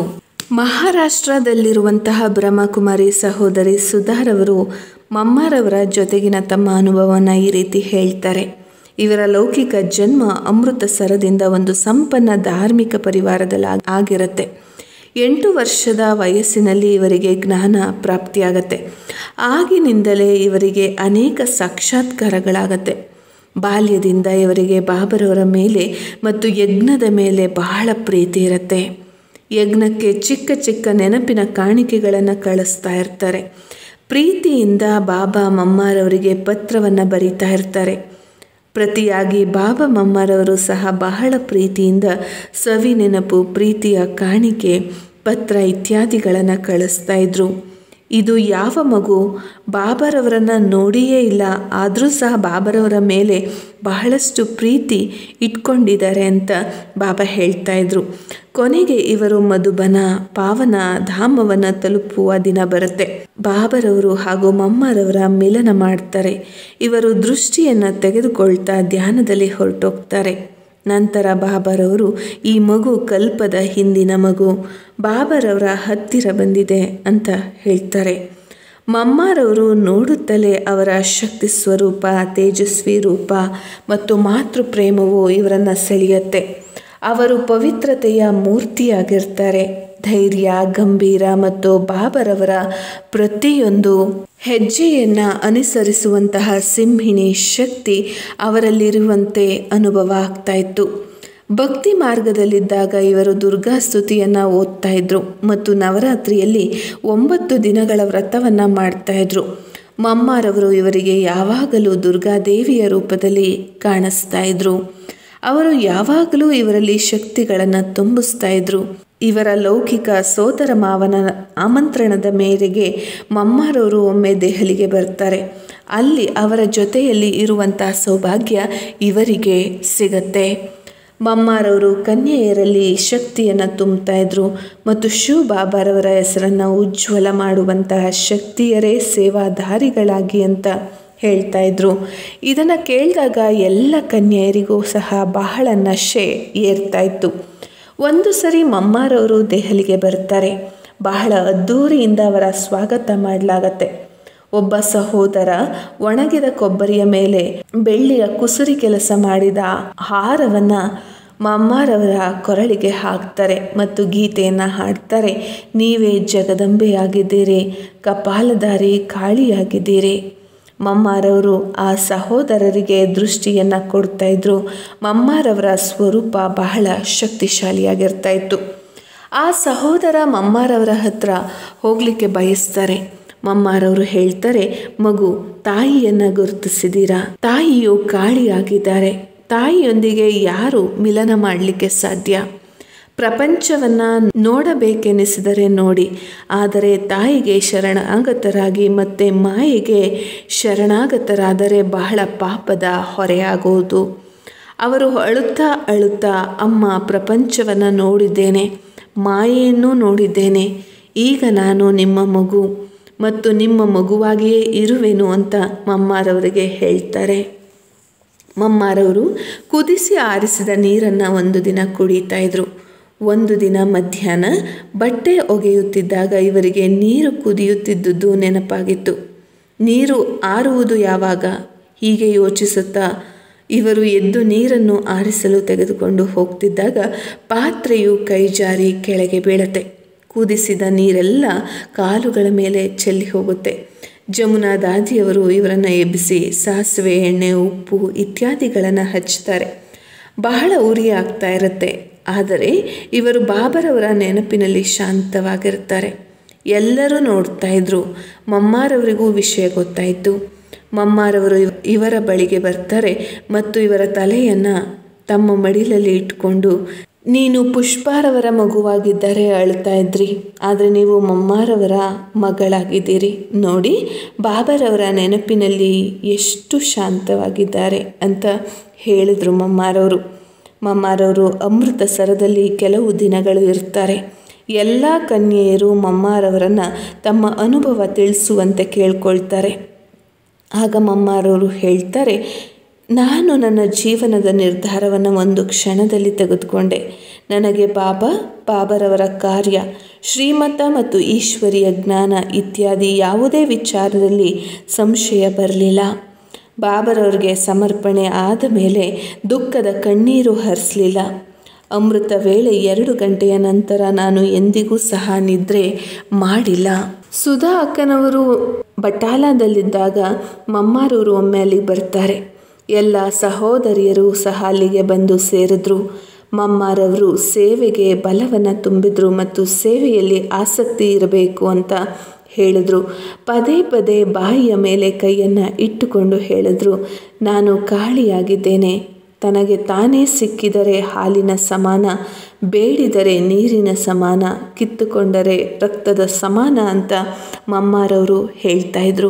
ಮಹಾರಾಷ್ಟ್ರದಲ್ಲಿರುವಂತಹ ಬ್ರಹ್ಮಕುಮಾರಿ ಸಹೋದರಿ ಸುಧಾರವರು ಮಮ್ಮಾರವರ ಜೊತೆಗಿನ ತಮ್ಮ ಅನುಭವವನ್ನು ಈ ರೀತಿ ಹೇಳ್ತಾರೆ. ಇವರ ಲೌಕಿಕ ಜನ್ಮ ಅಮೃತಸರದಿಂದ ಒಂದು ಸಂಪನ್ನ ಧಾರ್ಮಿಕ ಪರಿವಾರದಲ್ಲಿ ಆಗಿರುತ್ತೆ. 8 ವರ್ಷದ ವಯಸ್ಸಿನಲ್ಲಿ ಇವರಿಗೆ ಜ್ಞಾನ ಪ್ರಾಪ್ತಿಯಾಗತ್ತೆ. ಆಗಿನಿಂದಲೇ ಇವರಿಗೆ ಅನೇಕ ಸಾಕ್ಷಾತ್ಕಾರಗಳಾಗತ್ತೆ. ಬಾಲ್ಯದಿಂದ ಇವರಿಗೆ ಬಾಬರವರ ಮೇಲೆ ಮತ್ತು ಯಜ್ಞದ ಮೇಲೆ ಬಹಳ ಪ್ರೀತಿ ಇರುತ್ತೆ. ಯಜ್ಞಕ್ಕೆ ಚಿಕ್ಕ ಚಿಕ್ಕ ನೆನಪಿನ ಕಾಣಿಕೆಗಳನ್ನು ಕಳಿಸ್ತಾ ಇರ್ತಾರೆ. ಪ್ರೀತಿಯಿಂದ ಬಾಬಾ ಮಮ್ಮಾರವರಿಗೆ ಪತ್ರವನ್ನು ಬರೀತಾ ಇರ್ತಾರೆ. ಪ್ರತಿಯಾಗಿ ಬಾಬಾ ಮಮ್ಮಾರವರು ಸಹ ಬಹಳ ಪ್ರೀತಿಯಿಂದ ಸವಿ ನೆನಪು, ಪ್ರೀತಿಯ ಕಾಣಿಕೆ, ಪತ್ರ ಇತ್ಯಾದಿಗಳನ್ನು ಕಳಿಸ್ತಾ ಇದ್ರು. ಇದು ಯಾವ ಮಗು ಬಾಬಾರವರನ್ನು ನೋಡಿಯೇ ಇಲ್ಲ, ಆದರೂ ಸಹ ಬಾಬಾರವರ ಮೇಲೆ ಬಹಳಷ್ಟು ಪ್ರೀತಿ ಇಟ್ಕೊಂಡಿದ್ದಾರೆ ಅಂತ ಬಾಬಾ ಹೇಳ್ತಾ ಇದ್ರು. ಕೊನೆಗೆ ಇವರು ಮಧುಬನ ಪಾವನ ಧಾಮವನ್ನು ತಲುಪುವ ದಿನ ಬರುತ್ತೆ. ಬಾಬಾರವರು ಹಾಗೂ ಮಮ್ಮಾರವರ ಮಿಲನ ಮಾಡ್ತಾರೆ. ಇವರು ದೃಷ್ಟಿಯನ್ನು ತೆಗೆದುಕೊಳ್ತಾ ಧ್ಯಾನದಲ್ಲಿ ಹೊರಟೋಗ್ತಾರೆ. ನಂತರ ಬಾಬಾರವರು ಈ ಮಗು ಕಲ್ಪದ ಹಿಂದಿನ ಮಗು, ಬಾಬಾರವರ ಹತ್ತಿರ ಬಂದಿದೆ ಅಂತ ಹೇಳ್ತಾರೆ. ಮಮ್ಮಾರವರು ನೋಡುತ್ತಲೇ ಅವರ ಶಕ್ತಿ ಸ್ವರೂಪ, ತೇಜಸ್ವಿ ರೂಪ ಮತ್ತು ಮಾತೃ ಪ್ರೇಮವು ಇವರನ್ನು ಸೆಳೆಯುತ್ತೆ. ಅವರು ಪವಿತ್ರತೆಯ ಮೂರ್ತಿಯಾಗಿರ್ತಾರೆ. ಧೈರ್ಯ, ಗಂಭೀರ ಮತ್ತು ಬಾಬಾರವರ ಪ್ರತಿಯೊಂದು ಹೆಜ್ಜೆಯನ್ನು ಅನುಸರಿಸುವಂತಹ ಸಿಂಹಿಣಿ ಶಕ್ತಿ ಅವರಲ್ಲಿರುವಂತೆ ಅನುಭವ ಆಗ್ತಾ ಇತ್ತು. ಭಕ್ತಿ ಮಾರ್ಗದಲ್ಲಿದ್ದಾಗ ಇವರು ದುರ್ಗಾ ಸ್ತುತಿಯನ್ನು ಓದ್ತಾ ಇದ್ರು ಮತ್ತು ನವರಾತ್ರಿಯಲ್ಲಿ 9 ದಿನಗಳ ವ್ರತವನ್ನು ಮಾಡ್ತಾ ಇದ್ರು. ಮಮ್ಮಾರವರು ಇವರಿಗೆ ಯಾವಾಗಲೂ ದುರ್ಗಾದೇವಿಯ ರೂಪದಲ್ಲಿ ಕಾಣಿಸ್ತಾ ಇದ್ರು. ಅವರು ಯಾವಾಗಲೂ ಇವರಲ್ಲಿ ಶಕ್ತಿಗಳನ್ನು ತುಂಬಿಸ್ತಾ ಇದ್ರು. ಇವರ ಲೌಕಿಕ ಸೋದರ ಮಾವನ ಆಮಂತ್ರಣದ ಮೇರೆಗೆ ಮಮ್ಮಾರವರು ಒಮ್ಮೆ ದೆಹಲಿಗೆ ಬರ್ತಾರೆ. ಅಲ್ಲಿ ಅವರ ಜೊತೆಯಲ್ಲಿ ಇರುವಂತಹ ಸೌಭಾಗ್ಯ ಇವರಿಗೆ ಸಿಗತ್ತೆ. ಮಮ್ಮಾರವರು ಕನ್ಯೆಯರಲ್ಲಿ ಶಕ್ತಿಯನ್ನು ತುಂಬ್ತಾ ಇದ್ರು ಮತ್ತು ಶಿವ ಬಾಬಾರವರ ಹೆಸರನ್ನು ಉಜ್ವಲ ಮಾಡುವಂತಹ ಶಕ್ತಿಯರೇ ಸೇವಾಧಾರಿಗಳಾಗಿ ಅಂತ ಹೇಳ್ತಾ ಇದ್ರು. ಇದನ್ನು ಕೇಳಿದಾಗ ಎಲ್ಲ ಕನ್ಯೆಯರಿಗೂ ಸಹ ಬಹಳ ನಶೆ ಏರ್ತಾ ಇತ್ತು. ಒಂದು ಸರಿ ಮಮ್ಮಾರವರು ದೆಹಲಿಗೆ ಬರ್ತಾರೆ. ಬಹಳ ಅದ್ಧೂರಿಯಿಂದ ಅವರ ಸ್ವಾಗತ ಮಾಡಲಾಗತ್ತೆ. ಒಬ್ಬ ಸಹೋದರ ಒಣಗಿದ ಕೊಬ್ಬರಿಯ ಮೇಲೆ ಬೆಳ್ಳಿಯ ಕುಸುರಿ ಕೆಲಸ ಮಾಡಿದ ಹಾರವನ್ನು ಮಮ್ಮಾರವರ ಕೊರಳಿಗೆ ಹಾಕ್ತಾರೆ ಮತ್ತು ಗೀತೆಯನ್ನು ಹಾಡ್ತಾರೆ. ನೀವೇ ಜಗದಂಬೆಯಾಗಿದ್ದೀರಿ, ಕಪಾಲಧಾರಿ ಕಾಳಿಯಾಗಿದ್ದೀರಿ. ಮಮ್ಮಾರವರು ಆ ಸಹೋದರರಿಗೆ ದೃಷ್ಟಿಯನ್ನು ಕೊಡ್ತಾ ಇದ್ರು. ಮಮ್ಮಾರವರ ಸ್ವರೂಪ ಬಹಳ ಶಕ್ತಿಶಾಲಿಯಾಗಿರ್ತಾ ಇತ್ತು. ಆ ಸಹೋದರ ಮಮ್ಮಾರವರ ಹತ್ರ ಹೋಗಲಿಕ್ಕೆ ಬಯಸ್ತಾರೆ. ಮಮ್ಮಾರವರು ಹೇಳ್ತಾರೆ, ಮಗು, ತಾಯಿಯನ್ನು ಗುರುತಿಸಿದ್ದೀರಾ? ತಾಯಿಯು ಕಾಳಿಯಾಗಿದ್ದಾರೆ. ತಾಯಿಯೊಂದಿಗೆ ಯಾರು ಮಿಲನ ಮಾಡಲಿಕ್ಕೆ ಸಾಧ್ಯ? ಪ್ರಪಂಚವನ್ನು ನೋಡಬೇಕೆನಿಸಿದರೆ ನೋಡಿ, ಆದರೆ ತಾಯಿಗೆ ಶರಣಾಗತರಾಗಿ ಮತ್ತೆ ಮಾಯೆಗೆ ಶರಣಾಗತರಾದರೆ ಬಹಳ ಪಾಪದ ಹೊರೆಯಾಗುವುದು. ಅವರು ಅಳುತ್ತಾ ಅಳುತ್ತಾ, ಅಮ್ಮ, ಪ್ರಪಂಚವನ್ನು ನೋಡಿದ್ದೇನೆ, ಮಾಯೆಯನ್ನು ನೋಡಿದ್ದೇನೆ, ಈಗ ನಾನು ನಿಮ್ಮ ಮಗು ಮತ್ತು ನಿಮ್ಮ ಮಗುವಾಗಿಯೇ ಇರುವೆನು ಅಂತ ಮಮ್ಮಾರವರಿಗೆ ಹೇಳ್ತಾರೆ. ಮಮ್ಮಾರವರು ಕುದಿಸಿ ಆರಿಸಿದ ನೀರನ್ನು ಒಂದು ದಿನ ಕುಡಿತಾ ಇದ್ರು. ಒಂದು ದಿನ ಮಧ್ಯಾಹ್ನ ಬಟ್ಟೆ ಒಗೆಯುತ್ತಿದ್ದಾಗ ಇವರಿಗೆ ನೀರು ಕುದಿಯುತ್ತಿದ್ದುದು ನೆನಪಾಗಿತ್ತು. ನೀರು ಆರುವುದು ಯಾವಾಗ? ಹೀಗೆ ಯೋಚಿಸುತ್ತಾ ಇವರು ಎದ್ದು ನೀರನ್ನು ಆರಿಸಲು ತೆಗೆದುಕೊಂಡು ಹೋಗ್ತಿದ್ದಾಗ ಪಾತ್ರೆಯು ಕೈಜಾರಿ ಕೆಳಗೆ ಬೀಳತ್ತೆ. ಕುದಿಸಿದ ನೀರೆಲ್ಲ ಕಾಲುಗಳ ಮೇಲೆ ಚೆಲ್ಲಿ ಹೋಗುತ್ತೆ. ಜಮುನಾ ದಾದಿಯವರು ಇವರನ್ನು ಎಬ್ಬಿಸಿ ಸಾಸಿವೆ, ಎಣ್ಣೆ, ಉಪ್ಪು ಇತ್ಯಾದಿಗಳನ್ನು ಹಚ್ತಾರೆ. ಬಹಳ ಉರಿ ಆಗ್ತಾ ಇರುತ್ತೆ. ಆದರೆ ಇವರು ಬಾಬಾರವರ ನೆನಪಿನಲ್ಲಿ ಶಾಂತವಾಗಿರ್ತಾರೆ. ಎಲ್ಲರೂ ನೋಡ್ತಾ ಇದ್ರು. ಮಮ್ಮಾರವರಿಗೂ ವಿಷಯ ಗೊತ್ತಾಯಿತು. ಮಮ್ಮಾರವರು ಇವರ ಬಳಿಗೆ ಬರ್ತಾರೆ ಮತ್ತು ಇವರ ತಲೆಯನ್ನು ತಮ್ಮ ಮಡಿಲಲ್ಲಿ ಇಟ್ಕೊಂಡು, ನೀನು ಪುಷ್ಪಾರವರ ಮಗುವಾಗಿದ್ದರೆ ಅಳ್ತಾ ಇದ್ರಿ, ಆದರೆ ನೀವು ಮಮ್ಮಾರವರ ಮಗಳಾಗಿದ್ದೀರಿ. ನೋಡಿ, ಬಾಬಾರವರ ನೆನಪಿನಲ್ಲಿ ಎಷ್ಟು ಶಾಂತವಾಗಿದ್ದಾರೆ ಅಂತ ಹೇಳಿದರು ಮಮ್ಮಾರವರು. ಮಮ್ಮಾರವರು ಅಮೃತ ಸರದಲ್ಲಿ ಕೆಲವು ದಿನಗಳು ಇರ್ತಾರೆ. ಎಲ್ಲ ಕನ್ಯೆಯರು ಮಮ್ಮಾರವರನ್ನು ತಮ್ಮ ಅನುಭವ ತಿಳಿಸುವಂತೆ ಕೇಳ್ಕೊಳ್ತಾರೆ. ಆಗ ಮಮ್ಮಾರವರು ಹೇಳ್ತಾರೆ, ನಾನು ನನ್ನ ಜೀವನದ ನಿರ್ಧಾರವನ್ನು ಒಂದು ಕ್ಷಣದಲ್ಲಿ ತೆಗೆದುಕೊಂಡೆ. ನನಗೆ ಬಾಬಾರವರ ಕಾರ್ಯ, ಶ್ರೀಮತ ಮತ್ತು ಈಶ್ವರಿಯ ಜ್ಞಾನ ಇತ್ಯಾದಿ ಯಾವುದೇ ವಿಚಾರದಲ್ಲಿ ಸಂಶಯ ಬರಲಿಲ್ಲ. ಬಾಬಾರವರಿಗೆ ಸಮರ್ಪಣೆ ಆದ ಮೇಲೆ ದುಃಖದ ಕಣ್ಣೀರು ಹರಿಸಲಿಲ್ಲ. ಅಮೃತ ವೇಳೆ 2 ಗಂಟೆಯ ನಂತರ ನಾನು ಎಂದಿಗೂ ಸಹ ನಿದ್ರೆ ಮಾಡಿಲ್ಲ. ಸುಧಾ ಅಕ್ಕನವರು ಬಟಾಲಾದಲ್ಲಿದ್ದಾಗ ಮಮ್ಮಾರವರು ಒಮ್ಮೆ ಅಲ್ಲಿಗೆ ಬರ್ತಾರೆ. ಎಲ್ಲ ಸಹೋದರಿಯರು ಸಹ ಅಲ್ಲಿಗೆ ಬಂದು ಸೇರಿದ್ರು. ಮಮ್ಮಾರವರು ಸೇವೆಗೆ ಬಲವನ್ನು ತುಂಬಿದ್ರು ಮತ್ತು ಸೇವೆಯಲ್ಲಿ ಆಸಕ್ತಿ ಇರಬೇಕು ಅಂತ ಹೇಳಿದ್ರು. ಪದೇ ಪದೇ ಬಾಯಿಯ ಮೇಲೆ ಕೈಯನ್ನು ಇಟ್ಟುಕೊಂಡು ಹೇಳಿದ್ರು, ನಾನು ಕಾಳಿಯಾಗಿದ್ದೇನೆ. ತನಗೆ ತಾನೇ ಸಿಕ್ಕಿದರೆ ಹಾಲಿನ ಸಮಾನ, ಬೇಡಿದರೆ ನೀರಿನ ಸಮಾನ, ಕಿತ್ತುಕೊಂಡರೆ ರಕ್ತದ ಸಮಾನ ಅಂತ ಮಮ್ಮಾರವರು ಹೇಳ್ತಾ ಇದ್ರು.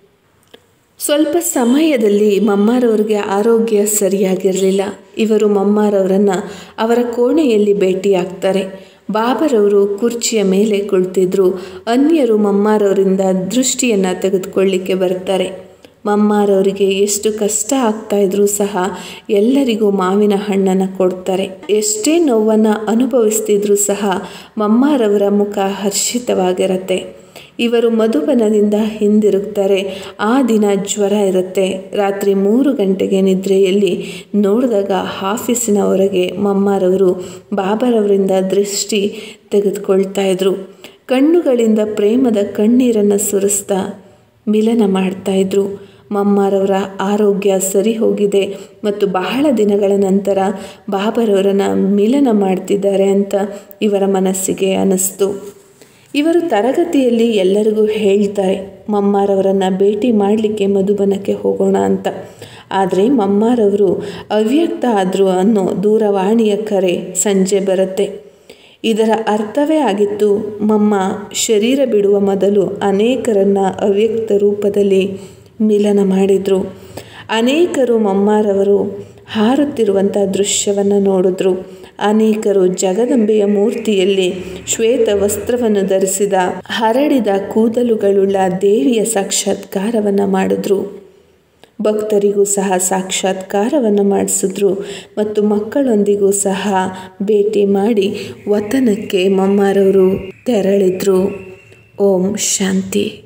ಸ್ವಲ್ಪ ಸಮಯದಲ್ಲಿ ಮಮ್ಮಾರವ್ರಿಗೆ ಆರೋಗ್ಯ ಸರಿಯಾಗಿರಲಿಲ್ಲ. ಇವರು ಮಮ್ಮಾರವರನ್ನು ಅವರ ಕೋಣೆಯಲ್ಲಿ ಭೇಟಿಯಾಗ್ತಾರೆ. ಬಾಬರವರು ಕುರ್ಚಿಯ ಮೇಲೆ ಕುಳಿತಿದ್ರು. ಅನ್ಯರು ಮಮ್ಮಾರವರಿಂದ ದೃಷ್ಟಿಯನ್ನು ತೆಗೆದುಕೊಳ್ಳಿಕ್ಕೆ ಬರ್ತಾರೆ. ಮಮ್ಮಾರವರಿಗೆ ಎಷ್ಟು ಕಷ್ಟ ಆಗ್ತಾಯಿದ್ರೂ ಸಹ ಎಲ್ಲರಿಗೂ ಮಾವಿನ ಹಣ್ಣನ್ನು ಕೊಡ್ತಾರೆ. ಎಷ್ಟೇ ನೋವನ್ನು ಅನುಭವಿಸ್ತಿದ್ರೂ ಸಹ ಮಮ್ಮಾರವರ ಮುಖ ಹರ್ಷಿತವಾಗಿರುತ್ತೆ. ಇವರು ಮಧುಬನದಿಂದ ಹಿಂದಿರುಗ್ತಾರೆ. ಆ ದಿನ ಜ್ವರ ಇರುತ್ತೆ. ರಾತ್ರಿ 3 ಗಂಟೆಗೆ ನಿದ್ರೆಯಲ್ಲಿ ನೋಡಿದಾಗ ಆಫೀಸಿನ ಹೊರಗೆ ಮಮ್ಮಾರವರು ಬಾಬರವರಿಂದ ದೃಷ್ಟಿ ತೆಗೆದುಕೊಳ್ತಾ ಇದ್ರು. ಕಣ್ಣುಗಳಿಂದ ಪ್ರೇಮದ ಕಣ್ಣೀರನ್ನು ಸುರಿಸ್ತಾ ಮಿಲನ ಮಾಡ್ತಾಯಿದ್ರು. ಮಮ್ಮಾರವರ ಆರೋಗ್ಯ ಸರಿ ಹೋಗಿದೆ ಮತ್ತು ಬಹಳ ದಿನಗಳ ನಂತರ ಬಾಬರವರನ್ನು ಮಿಲನ ಮಾಡ್ತಿದ್ದಾರೆ ಅಂತ ಇವರ ಮನಸ್ಸಿಗೆ ಅನ್ನಿಸ್ತು. ಇವರು ತರಗತಿಯಲ್ಲಿ ಎಲ್ಲರಿಗೂ ಹೇಳ್ತಾರೆ, ಮಮ್ಮಾರವರನ್ನು ಭೇಟಿ ಮಾಡಲಿಕ್ಕೆ ಮಧುಬನಕ್ಕೆ ಹೋಗೋಣ ಅಂತ. ಆದರೆ ಮಮ್ಮಾರವರು ಅವ್ಯಕ್ತ ಆದರು ಅನ್ನೋ ದೂರವಾಣಿಯ ಕರೆ ಸಂಜೆ ಬರುತ್ತೆ. ಇದರ ಅರ್ಥವೇ ಆಗಿತ್ತು, ಮಮ್ಮ ಶರೀರ ಬಿಡುವ ಮೊದಲು ಅನೇಕರನ್ನು ಅವ್ಯಕ್ತ ರೂಪದಲ್ಲಿ ಮಿಲನ ಮಾಡಿದರು. ಅನೇಕರು ಮಮ್ಮಾರವರು ಹಾರುತ್ತಿರುವಂಥ ದೃಶ್ಯವನ್ನು ನೋಡಿದ್ರು. ಅನೇಕರು ಜಗದಂಬೆಯ ಮೂರ್ತಿಯಲ್ಲಿ ಶ್ವೇತ ವಸ್ತ್ರವನ್ನು ಧರಿಸಿದ ಹರಡಿದ ಕೂದಲುಗಳುಳ್ಳ ದೇವಿಯ ಸಾಕ್ಷಾತ್ಕಾರವನ್ನು ಮಾಡಿದ್ರು. ಭಕ್ತರಿಗೂ ಸಹ ಸಾಕ್ಷಾತ್ಕಾರವನ್ನು ಮಾಡಿಸಿದ್ರು ಮತ್ತು ಮಕ್ಕಳೊಂದಿಗೂ ಸಹ ಭೇಟಿ ಮಾಡಿ ವತನಕ್ಕೆ ಮಮ್ಮಾರವರು ತೆರಳಿದ್ರು. ಓಂ ಶಾಂತಿ.